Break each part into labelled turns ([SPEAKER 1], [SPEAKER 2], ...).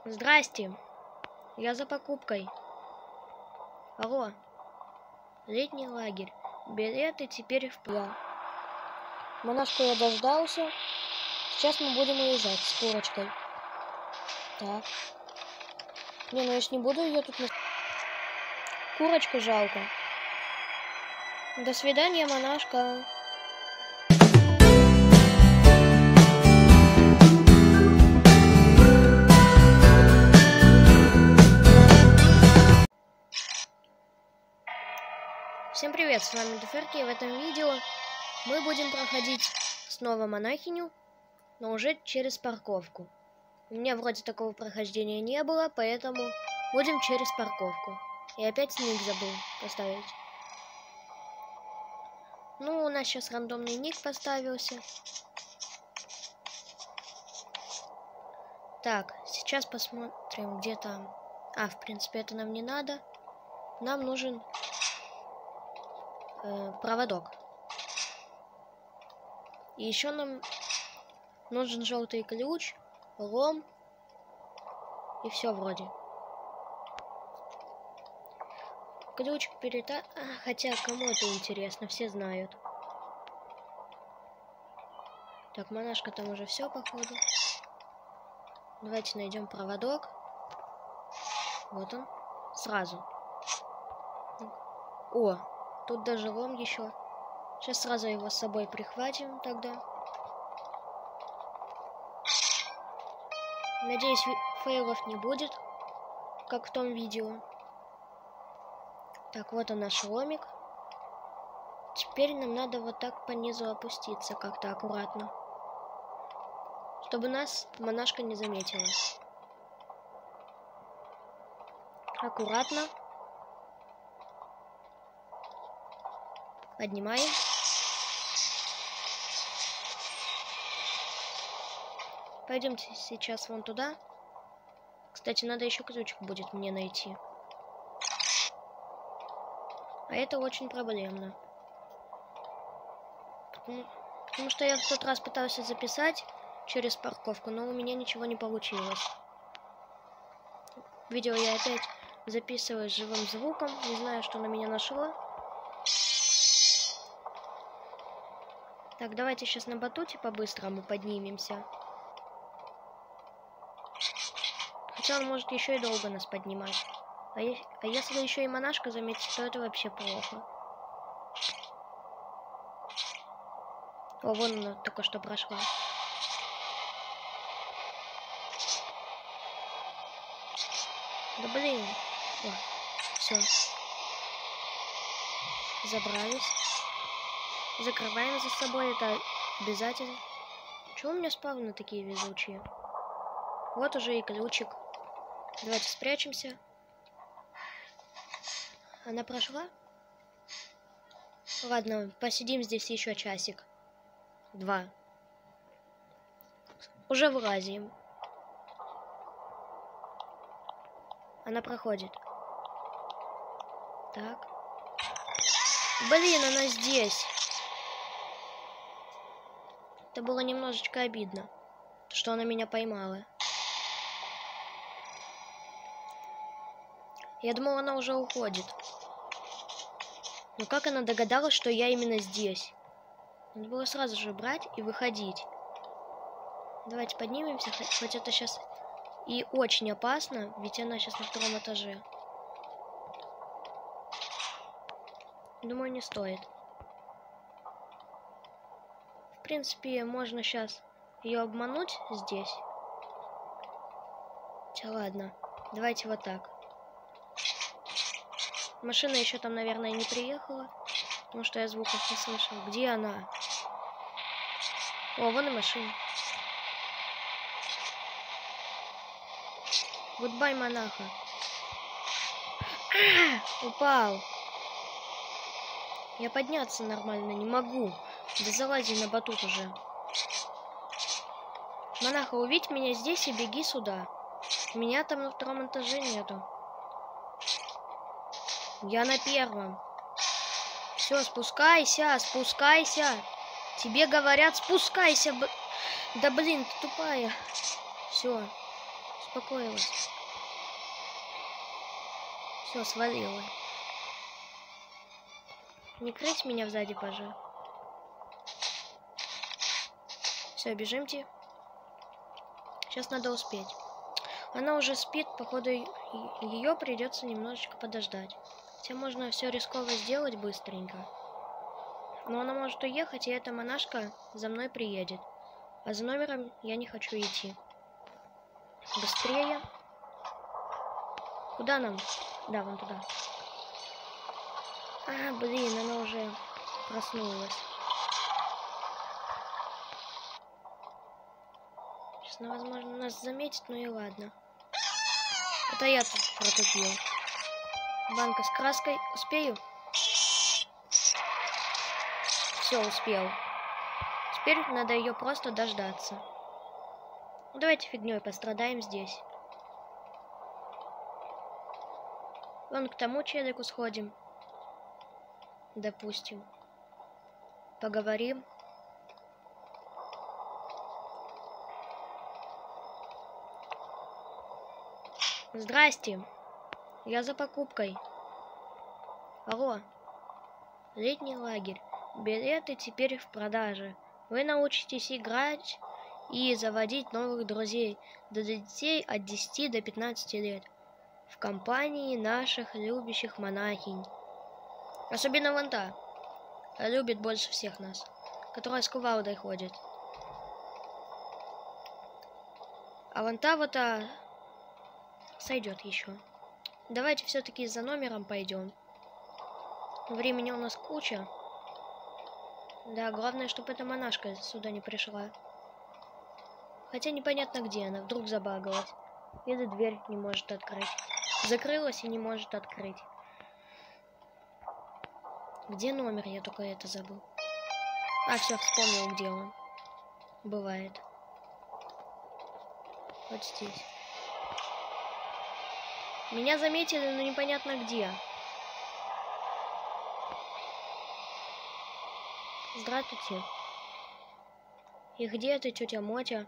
[SPEAKER 1] Здрасте. Я за покупкой. Алло. Летний лагерь. Билеты теперь в план. Монашку я дождался. Сейчас мы будем уезжать с курочкой. Так. Не, ну я ж не буду ее тут... Курочку жалко. До свидания, монашка. Всем привет, с вами Деферки, и в этом видео мы будем проходить снова монахиню, но уже через парковку. У меня вроде такого прохождения не было, поэтому будем через парковку. И опять ник забыл поставить. Ну, у нас сейчас рандомный ник поставился. Так, сейчас посмотрим, где там. А, в принципе, это нам не надо. Нам нужен... проводок. И еще нам нужен желтый ключ, лом и все вроде. Ключ хотя кому это интересно, все знают. Так, монашка там уже все походу. Давайте найдем проводок. Вот он. Сразу. О! Тут даже лом еще. Сейчас сразу его с собой прихватим тогда. Надеюсь, фейлов не будет, как в том видео. Так, вот он наш ломик. Теперь нам надо вот так по низу опуститься, как-то аккуратно. Чтобы нас монашка не заметила. Аккуратно. Поднимаем. Пойдемте сейчас вон туда. Кстати, надо еще ключик будет мне найти. А это очень проблемно. Потому что я в тот раз пытался записать через парковку, но у меня ничего не получилось. Видео я опять записываю с живым звуком. Не знаю, что на меня нашло. Так, давайте сейчас на батуте по-быстрому поднимемся. Хотя он может еще и долго нас поднимать. А если еще и монашка заметит, то это вообще плохо. О, вон она только что прошла. Да блин. О, все. Забрались. Закрываем за собой, это обязательно. Чего у меня спавны такие везучие? Вот уже и ключик. Давайте спрячемся. Она прошла? Ладно, посидим здесь еще часик. 2. Уже вылазим. Она проходит. Так. Блин, она здесь. Это было немножечко обидно, что она меня поймала. Я думал, она уже уходит. Но как она догадалась, что я именно здесь? Надо было сразу же брать и выходить. Давайте поднимемся, хоть это сейчас и очень опасно, ведь она сейчас на 2-м этаже. Думаю, не стоит. В принципе, можно сейчас ее обмануть здесь. Хотя ладно, давайте вот так. Машина еще там, наверное, не приехала, потому что я звуков не слышал. Где она? О, вон и машина. Гудбай, монаха. Упал. Я подняться нормально не могу. Да залази на батут уже. Монаха, увидь меня здесь и беги сюда. Меня там на 2-м этаже нету. Я на 1-м. Все, спускайся, спускайся. Тебе говорят, спускайся. Да блин, ты тупая. Все, Успокоилась. Все, свалила. Не крыть меня сзади, пожалуйста. Все, бежимте. Сейчас надо успеть. Она уже спит, походу ее придется немножечко подождать. Хотя можно все рисково сделать быстренько. Но она может уехать, и эта монашка за мной приедет. А за номером я не хочу идти. Быстрее. Куда нам? Да, вон туда. А, блин, она уже проснулась. Сейчас она, возможно, нас заметит, ну и ладно. Это я тут протупил. Банка с краской. Успею? Все, успел. Теперь надо ее просто дождаться. Ну, давайте фигней пострадаем здесь. Вон к тому челику сходим. Допустим. Поговорим. Здрасте. Я за покупкой. Алло. Летний лагерь. Билеты теперь в продаже. Вы научитесь играть и заводить новых друзей для детей от 10 до 15 лет. В компании наших любящих монахинь. Особенно вон та. Любит больше всех нас. Которая с кувалдой ходит. А вон та вот сойдет еще. Давайте все-таки за номером пойдем. Времени у нас куча. Да, главное, чтобы эта монашка сюда не пришла. Хотя непонятно, где она. Вдруг забагалась. Или дверь не может открыть. Закрылась и не может открыть. Где номер? Я только это забыл. А, все, вспомнил, где он. Бывает. Вот здесь. Меня заметили, но непонятно где. Здравствуйте. И где эта тетя Мотя?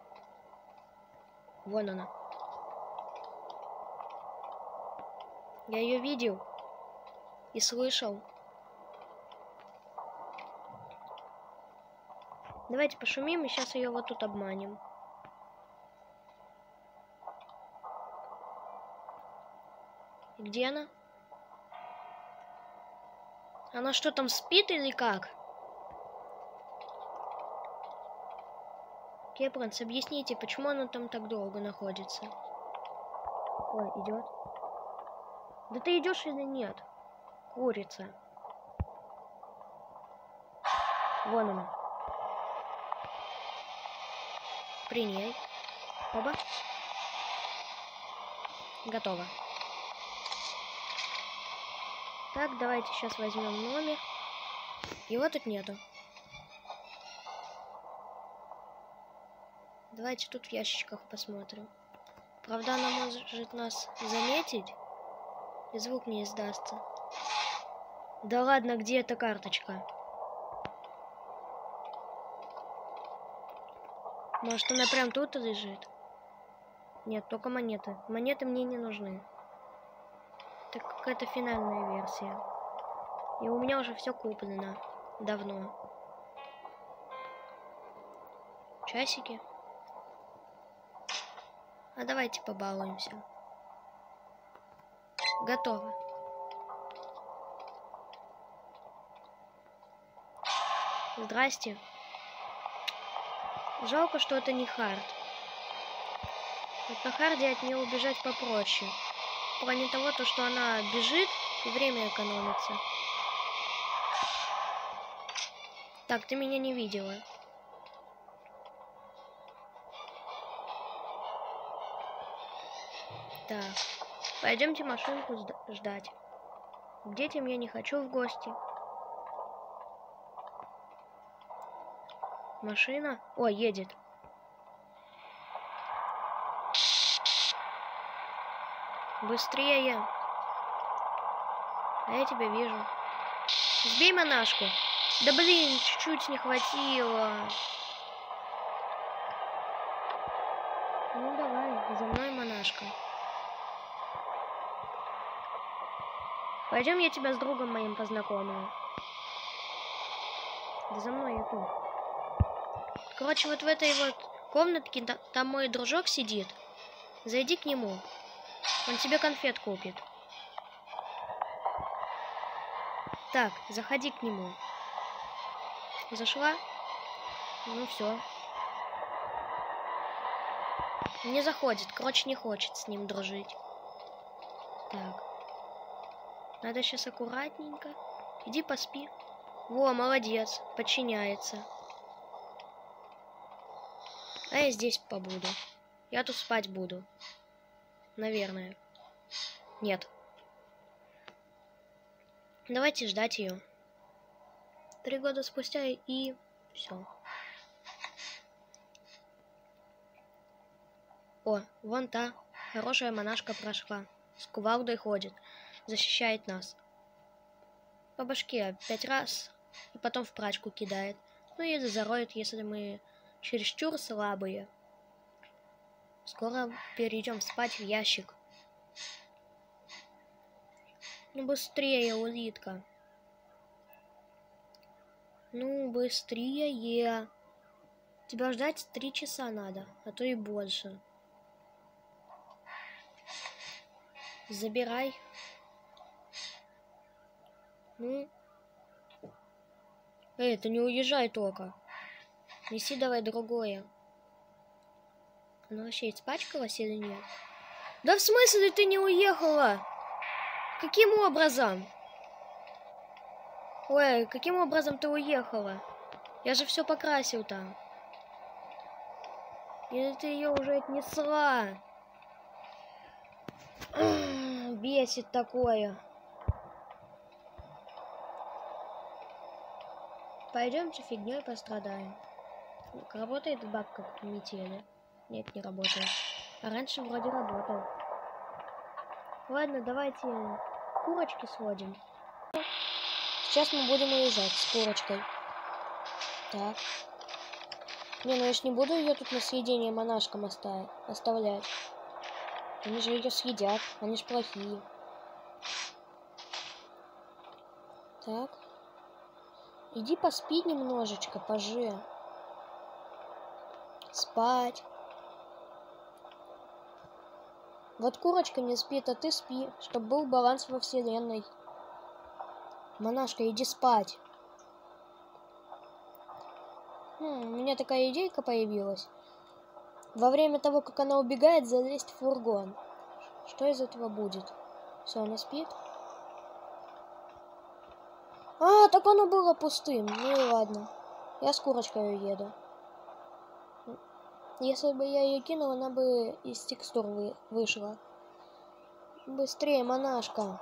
[SPEAKER 1] Вон она. Я ее видел и слышал. Давайте пошумим и сейчас ее вот тут обманем. И где она? Она что, там спит или как? Кепранс, объясните, почему она там так долго находится? Ой, идет. Да ты идешь или нет? Курица. Вон она. При ней. Оба. Готово. Так, давайте сейчас возьмем номер. Его тут нету. Давайте тут в ящичках посмотрим. Правда, она может нас заметить, и звук не издастся. Да ладно, где эта карточка? Может, она прям тут лежит? Нет, только монеты. Монеты мне не нужны. Это какая-то финальная версия. И у меня уже все куплено. Давно. Часики. А давайте побалуемся. Готово. Здрасте. Жалко, что это не хард. Вот на харде от нее убежать попроще. В плане того, что она бежит и время экономится. Так, ты меня не видела. Так, пойдемте машинку ждать. К детям я не хочу в гости. Машина? О, едет. Быстрее. А я тебя вижу. Сбей монашку. Да блин, чуть-чуть не хватило. Ну давай. За мной, монашка. Пойдем, я тебя с другом моим познакомлю. Да за мной, я тут. Короче, вот в этой вот комнатке там мой дружок сидит. Зайди к нему. Он тебе конфет купит. Так, заходи к нему. Зашла? Ну все. Не заходит. Короче, не хочет с ним дружить. Так. Надо сейчас аккуратненько. Иди поспи. Во, молодец. Подчиняется. А я здесь побуду. Я тут спать буду. Наверное. Нет. Давайте ждать ее. 3 года спустя и все. О, вон та хорошая монашка прошла. С кувалдой ходит. Защищает нас. По башке 5 раз. И потом в прачку кидает. Ну и зароет, если мы чересчур слабые. Скоро перейдем спать в ящик. Ну быстрее, улитка. Ну быстрее. Тебя ждать 3 часа надо, а то и больше. Забирай. Ну. Эй, ты не уезжай только. Неси давай другое. Она вообще испачкалась или нет? Да в смысле ты не уехала? Каким образом? Ой, каким образом ты уехала? Я же все покрасил там. Или ты ее уже отнесла? Бесит такое. Пойдемте фигней пострадаем. Работает бабка в метели? Нет, не работает. А раньше вроде работал. Ладно, давайте курочки сводим. Сейчас мы будем уезжать с курочкой. Так. Не, ну я ж не буду ее тут на съедение монашкам оставлять. Они же ее съедят. Они ж плохие. Так. Иди поспи немножечко, пожи. Спать. Вот курочка не спит, а ты спи, чтобы был баланс во вселенной. Монашка, иди спать. У меня такая идейка появилась. Во время того, как она убегает, залезть в фургон. Что из этого будет? Все, она спит? А, так оно было пустым. Ну и ладно. Я с курочкой уеду. Если бы я ее кинул, она бы из текстур вышла. Быстрее, монашка.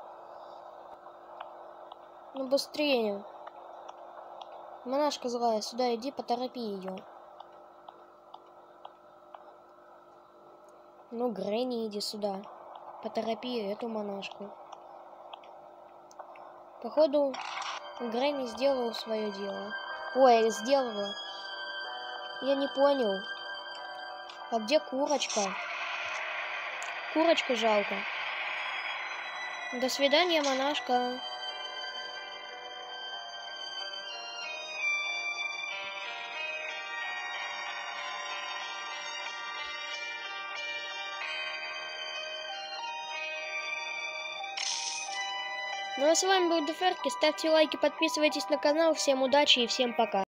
[SPEAKER 1] Ну быстрее. Монашка злая, сюда иди, поторопи ее. Ну, Грэнни, иди сюда. Поторопи эту монашку. Походу, Грэнни сделала свое дело. Ой, сделала. Я не понял. А где курочка? Курочку жалко. До свидания, монашка. Ну а с вами был Деферки. Ставьте лайки, подписывайтесь на канал. Всем удачи и всем пока.